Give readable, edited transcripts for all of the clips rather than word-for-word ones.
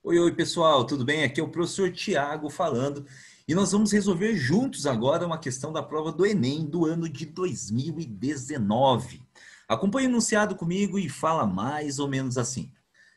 Oi, oi, pessoal, tudo bem? Aqui é o professor Tiago falando e nós vamos resolver juntos agora uma questão da prova do Enem do ano de 2019. Acompanhe o enunciado comigo e fala mais ou menos assim.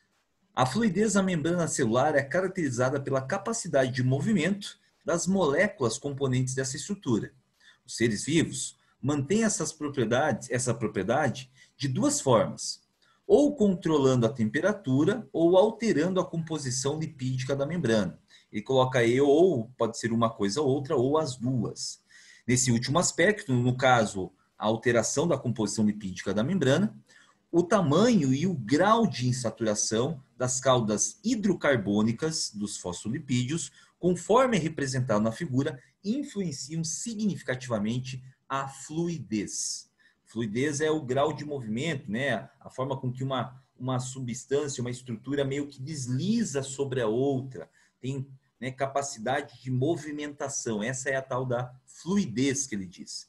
A fluidez da membrana celular é caracterizada pela capacidade de movimento das moléculas componentes dessa estrutura. Os seres vivos mantêm essa propriedade de duas formas, ou controlando a temperatura ou alterando a composição lipídica da membrana. Ele coloca aí ou pode ser uma coisa ou outra ou as duas. Nesse último aspecto, no caso, a alteração da composição lipídica da membrana, o tamanho e o grau de insaturação das caudas hidrocarbônicas dos fosfolipídios, conforme é representado na figura, influenciam significativamente a fluidez. Fluidez é o grau de movimento, né? A forma com que uma substância, uma estrutura meio que desliza sobre a outra, tem, né, capacidade de movimentação. Essa é a tal da fluidez que ele diz.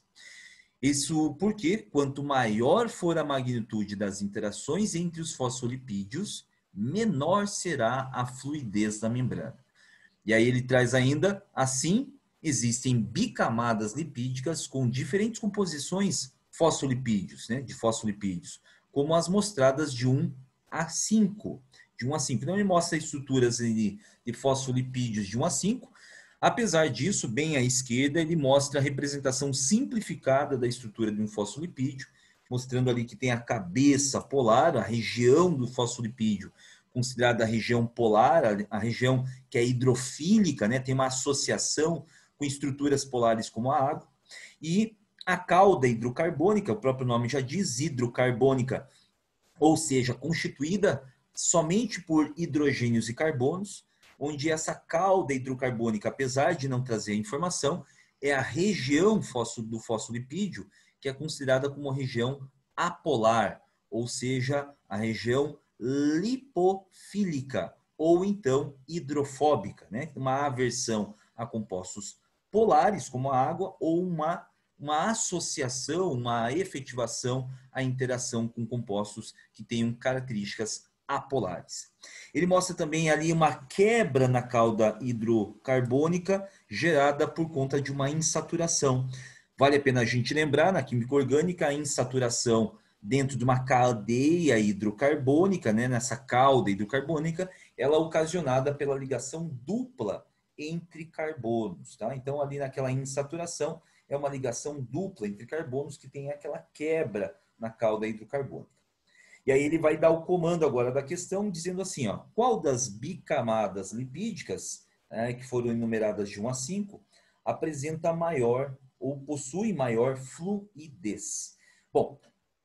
Isso porque, quanto maior for a magnitude das interações entre os fosfolipídios, menor será a fluidez da membrana. E aí ele traz ainda, assim, existem bicamadas lipídicas com diferentes composições fosfolipídios, né, de fosfolipídios, como as mostradas de 1 a 5. De 1 a 5. Então ele mostra estruturas de fosfolipídios de 1 a 5. Apesar disso, bem à esquerda, ele mostra a representação simplificada da estrutura de um fosfolipídio, mostrando ali que tem a cabeça polar, a região do fosfolipídio, considerada a região polar, a região que é hidrofílica, né, tem uma associação com estruturas polares como a água, e a cauda hidrocarbônica, o próprio nome já diz, hidrocarbônica, ou seja, constituída somente por hidrogênios e carbonos, onde essa cauda hidrocarbônica, apesar de não trazer informação, é a região do fosfolipídio que é considerada como região apolar, ou seja, a região lipofílica, ou então hidrofóbica, né? Uma aversão a compostos polares, como a água, ou uma associação, uma efetivação à interação com compostos que tenham características apolares. Ele mostra também ali uma quebra na cauda hidrocarbônica gerada por conta de uma insaturação. Vale a pena a gente lembrar, na química orgânica, a insaturação dentro de uma cadeia hidrocarbônica, né, nessa cauda hidrocarbônica, ela é ocasionada pela ligação dupla entre carbonos. Tá? Então, ali naquela insaturação, é uma ligação dupla entre carbonos que tem aquela quebra na cauda hidrocarbônica. E aí ele vai dar o comando agora da questão, dizendo assim, ó, qual das bicamadas lipídicas, que foram enumeradas de 1 a 5, apresenta maior ou possui maior fluidez? Bom,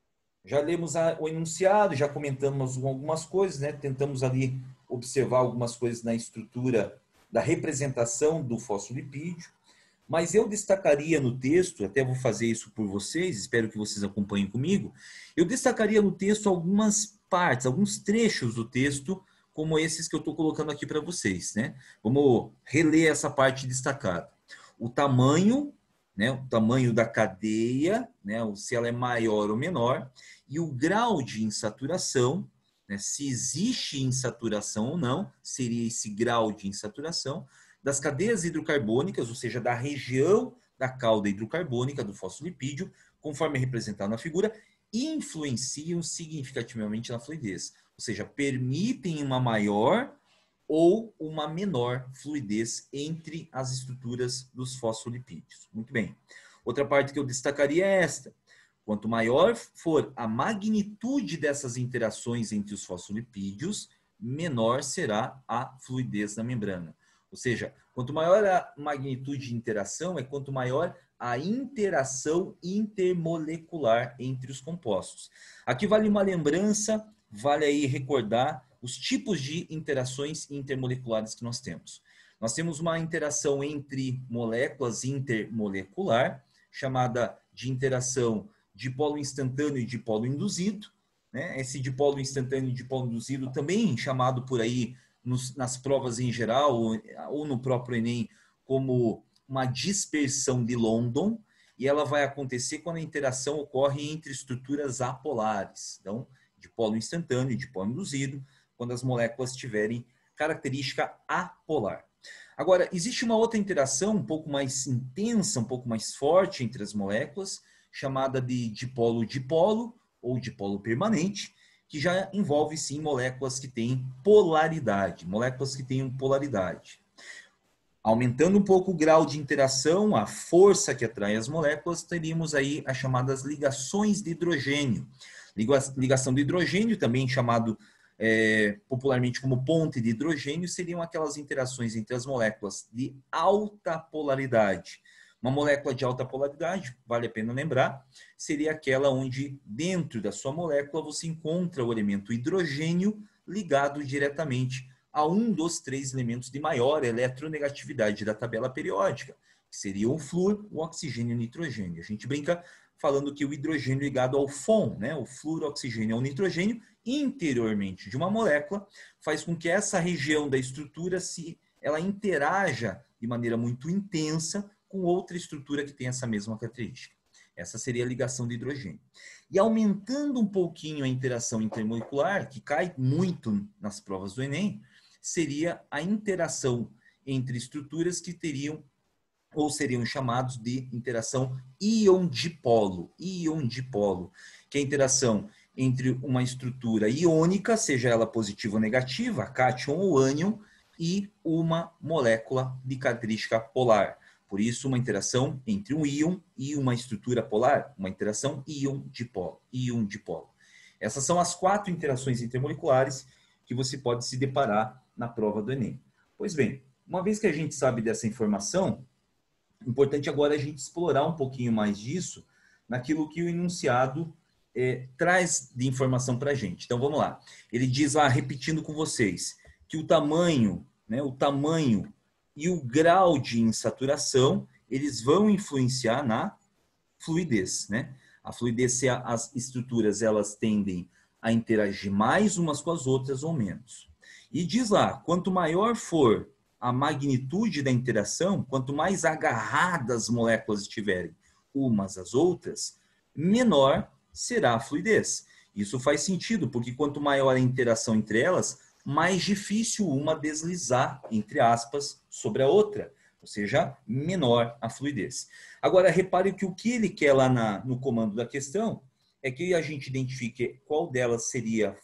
já lemos o enunciado, já comentamos algumas coisas, né? Tentamos ali observar algumas coisas na estrutura da representação do fosfolipídio, mas eu destacaria no texto, até vou fazer isso por vocês, espero que vocês acompanhem comigo, eu destacaria no texto algumas partes, alguns trechos do texto, como esses que eu estou colocando aqui para vocês, né? Vamos reler essa parte destacada. O tamanho, né? O tamanho da cadeia, né? Se ela é maior ou menor, e o grau de insaturação, né? Se existe insaturação ou não, seria esse grau de insaturação, das cadeias hidrocarbônicas, ou seja, da região da cauda hidrocarbônica do fosfolipídio, conforme é representado na figura, influenciam significativamente na fluidez, ou seja, permitem uma maior ou uma menor fluidez entre as estruturas dos fosfolipídios. Muito bem. Outra parte que eu destacaria é esta. Quanto maior for a magnitude dessas interações entre os fosfolipídios, menor será a fluidez da membrana. Ou seja, quanto maior a magnitude de interação, é quanto maior a interação intermolecular entre os compostos. Aqui vale uma lembrança, vale aí recordar os tipos de interações intermoleculares que nós temos. Nós temos uma interação entre moléculas intermolecular, chamada de interação dipolo instantâneo e dipolo induzido, né? Esse dipolo instantâneo e dipolo induzido também chamado por aí nas provas em geral ou no próprio Enem como uma dispersão de London, e ela vai acontecer quando a interação ocorre entre estruturas apolares, então dipolo instantâneo e dipolo induzido, quando as moléculas estiverem característica apolar. Agora, existe uma outra interação um pouco mais intensa, um pouco mais forte entre as moléculas, chamada de dipolo-dipolo ou dipolo permanente, que já envolve sim moléculas que têm polaridade, moléculas que têm polaridade. Aumentando um pouco o grau de interação, a força que atrai as moléculas, teríamos aí as chamadas ligações de hidrogênio. Ligação de hidrogênio, também chamado popularmente como ponte de hidrogênio, seriam aquelas interações entre as moléculas de alta polaridade. Uma molécula de alta polaridade, vale a pena lembrar, seria aquela onde dentro da sua molécula você encontra o elemento hidrogênio ligado diretamente a um dos 3 elementos de maior eletronegatividade da tabela periódica, que seriam o flúor, o oxigênio e o nitrogênio. A gente brinca falando que o hidrogênio ligado ao FON, né, o flúor, oxigênio e o nitrogênio, interiormente de uma molécula, faz com que essa região da estrutura ela interaja de maneira muito intensa com outra estrutura que tem essa mesma característica. Essa seria a ligação de hidrogênio. E aumentando um pouquinho a interação intermolecular, que cai muito nas provas do Enem, seria a interação entre estruturas que teriam ou seriam chamados de interação íon-dipolo. Íon-dipolo, que é a interação entre uma estrutura iônica, seja ela positiva ou negativa, cátion ou ânion, e uma molécula de característica polar. Por isso, uma interação entre um íon e uma estrutura polar, uma interação íon-dipolo. Íon-dipolo. Essas são as 4 interações intermoleculares que você pode se deparar na prova do Enem. Pois bem, uma vez que a gente sabe dessa informação, importante agora a gente explorar um pouquinho mais disso naquilo que o enunciado traz de informação para a gente. Então, vamos lá. Ele diz lá, repetindo com vocês, que o tamanho e o grau de insaturação, eles vão influenciar na fluidez, né? A fluidez, se as estruturas elas tendem a interagir mais umas com as outras ou menos. E diz lá, quanto maior for a magnitude da interação, quanto mais agarradas as moléculas estiverem umas às outras, menor será a fluidez. Isso faz sentido, porque quanto maior a interação entre elas, mais difícil uma deslizar, entre aspas, sobre a outra. Ou seja, menor a fluidez. Agora, repare que o que ele quer lá no comando da questão é que a gente identifique qual delas seria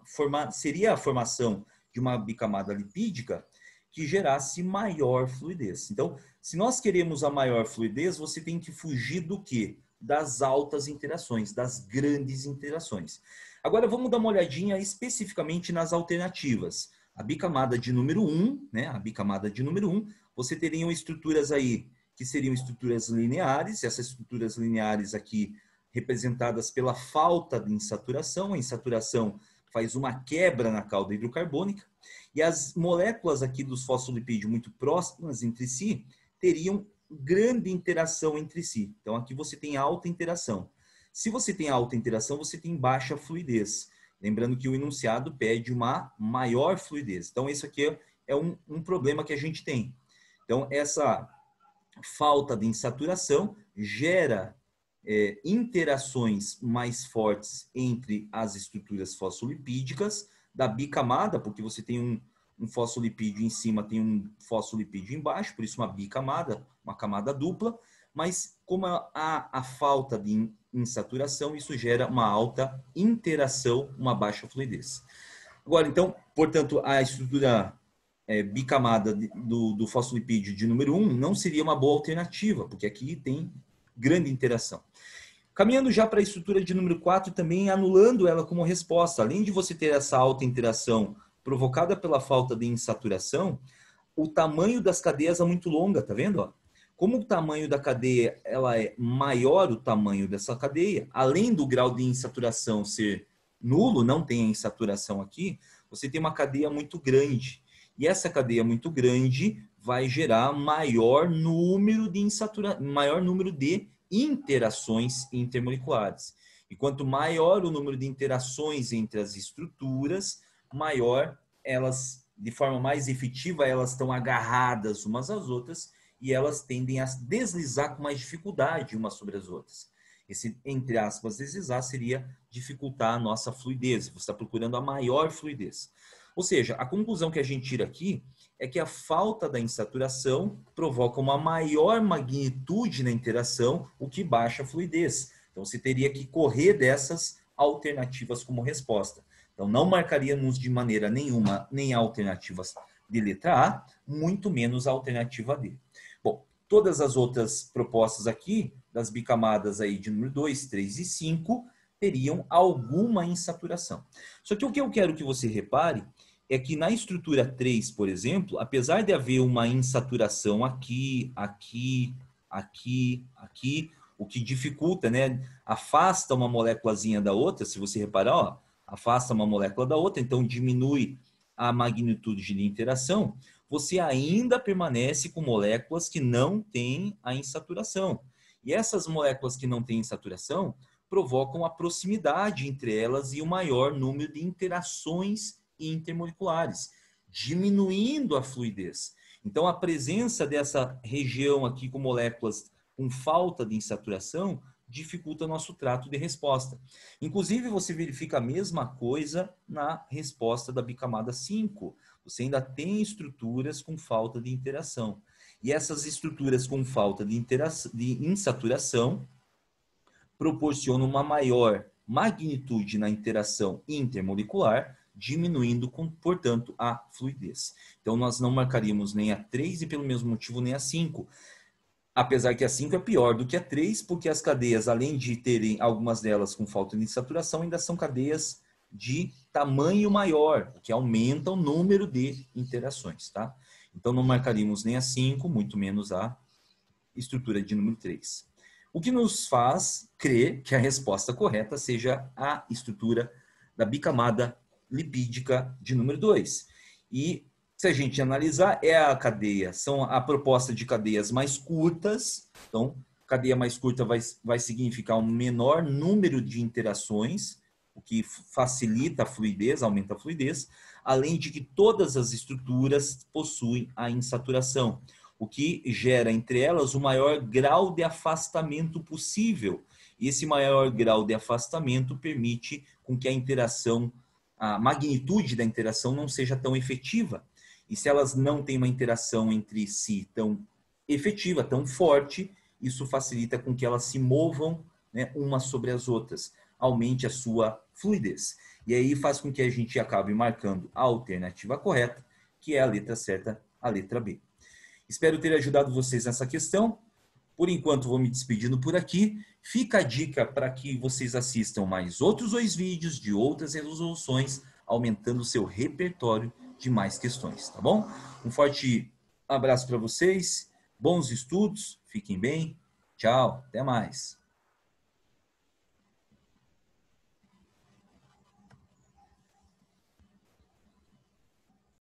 a formação de uma bicamada lipídica que gerasse maior fluidez. Então, se nós queremos a maior fluidez, você tem que fugir do quê? Das altas interações, das grandes interações. Agora, vamos dar uma olhadinha especificamente nas alternativas. A bicamada de número 1, né? A bicamada de número 1, você teria estruturas aí que seriam estruturas lineares, essas estruturas lineares aqui representadas pela falta de insaturação. A insaturação faz uma quebra na cauda hidrocarbônica, e as moléculas aqui dos fosfolipídios muito próximas entre si teriam grande interação entre si. Então, aqui você tem alta interação. Se você tem alta interação, você tem baixa fluidez. Lembrando que o enunciado pede uma maior fluidez. Então, isso aqui é um problema que a gente tem. Então, essa falta de insaturação gera interações mais fortes entre as estruturas fosfolipídicas da bicamada, porque você tem um fosfolipídio em cima, tem um fosfolipídio embaixo, por isso uma bicamada, uma camada dupla, mas como há a falta de insaturação, isso gera uma alta interação, uma baixa fluidez. Agora, então, portanto, a estrutura bicamada do fosfolipídio de número 1 não seria uma boa alternativa, porque aqui tem grande interação. Caminhando já para a estrutura de número 4, também anulando ela como resposta. Além de você ter essa alta interação provocada pela falta de insaturação, o tamanho das cadeias é muito longa, tá vendo? Como o tamanho da cadeia ela é maior, o tamanho dessa cadeia, além do grau de insaturação ser nulo, não tem a insaturação aqui, você tem uma cadeia muito grande. E essa cadeia muito grande vai gerar maior número de interações intermoleculares. E quanto maior o número de interações entre as estruturas, maior elas, de forma mais efetiva, elas estão agarradas umas às outras e elas tendem a deslizar com mais dificuldade umas sobre as outras. Esse, entre aspas, deslizar seria dificultar a nossa fluidez. Você está procurando a maior fluidez. Ou seja, a conclusão que a gente tira aqui é que a falta da insaturação provoca uma maior magnitude na interação, o que baixa a fluidez. Então, você teria que correr dessas alternativas como resposta. Então, não marcaríamos de maneira nenhuma nem alternativas de letra A, muito menos a alternativa D. Bom, todas as outras propostas aqui, das bicamadas aí de número 2, 3 e 5, teriam alguma insaturação. Só que o que eu quero que você repare é que na estrutura 3, por exemplo, apesar de haver uma insaturação aqui, aqui, aqui, aqui, o que dificulta, né? Afasta uma moléculazinha da outra, se você reparar, ó, afasta uma molécula da outra, então diminui a magnitude de interação, você ainda permanece com moléculas que não têm a insaturação. E essas moléculas que não têm insaturação provocam a proximidade entre elas e o maior número de interações intermoleculares, diminuindo a fluidez. Então, a presença dessa região aqui com moléculas com falta de insaturação dificulta nosso trato de resposta. Inclusive, você verifica a mesma coisa na resposta da bicamada 5. Você ainda tem estruturas com falta de interação. E essas estruturas com falta de insaturação proporcionam uma maior magnitude na interação intermolecular, diminuindo, portanto, a fluidez. Então, nós não marcaríamos nem a 3 e, pelo mesmo motivo, nem a 5. Apesar que a 5 é pior do que a 3, porque as cadeias, além de terem algumas delas com falta de saturação, ainda são cadeias de tamanho maior, o que aumenta o número de interações, tá? Então, não marcaríamos nem a 5, muito menos a estrutura de número 3. O que nos faz crer que a resposta correta seja a estrutura da bicamada lipídica de número 2. E se a gente analisar, é a cadeia, são a proposta de cadeias mais curtas. Então, cadeia mais curta vai significar um menor número de interações, o que facilita a fluidez, aumenta a fluidez, além de que todas as estruturas possuem a insaturação, o que gera entre elas o maior grau de afastamento possível. E esse maior grau de afastamento permite com que a interação, a magnitude da interação não seja tão efetiva. E se elas não têm uma interação entre si tão efetiva, tão forte, isso facilita com que elas se movam, né, umas sobre as outras, aumente a sua fluidez. E aí faz com que a gente acabe marcando a alternativa correta, que é a letra certa, a letra B. Espero ter ajudado vocês nessa questão. Por enquanto, vou me despedindo por aqui. Fica a dica para que vocês assistam mais outros 2 vídeos de outras resoluções, aumentando o seu repertório de mais questões, tá bom? Um forte abraço para vocês, bons estudos, fiquem bem, tchau, até mais.